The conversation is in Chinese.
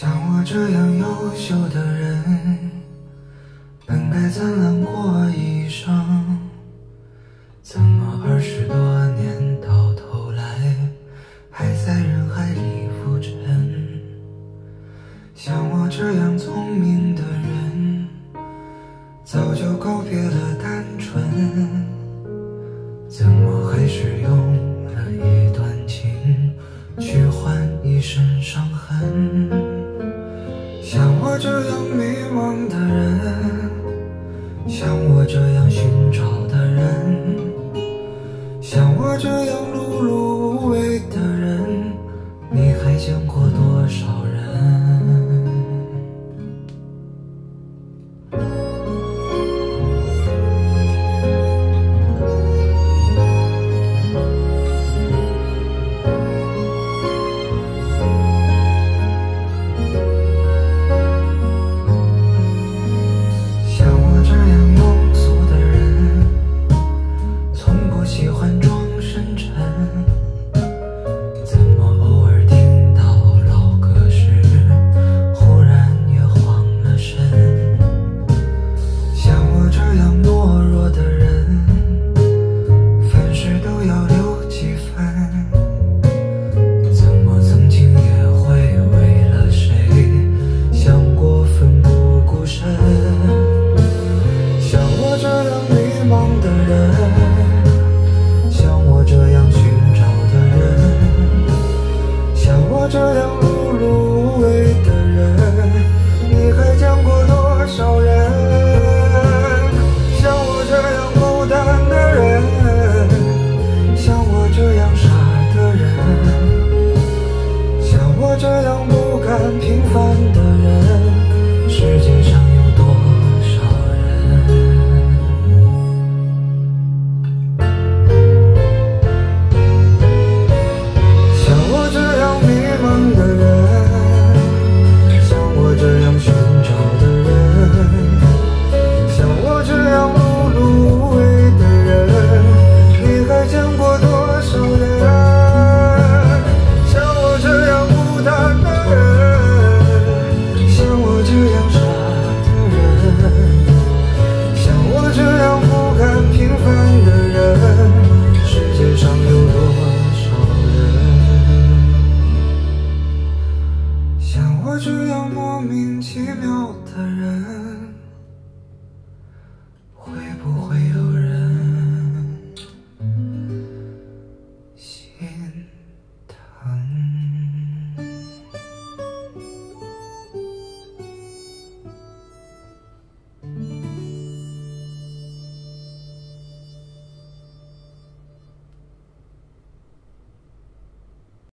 像我这样优秀的人，本该灿烂过一生，怎么20多年到头来还在人海里浮沉？像我这样聪明的人，早就告别了单纯，怎么还是用了一段情去换一身伤痕？像我这样迷茫的人，像我这样寻找的人，像我这样碌碌无为的人，你还见过多少人？喜欢装深沉，怎么偶尔听到老歌时，忽然也慌了神？像我这样懦弱的人，凡事都要留几分，怎么曾经也会为了谁想过奋不顾身？像我这样迷茫的人，这样寻找的人，像我这样碌碌无为的人，你还见过多少人？像我这样孤单的人，像我这样傻的人，像我这样不甘平凡的人，世界上有多少人？我这样莫名其妙的人。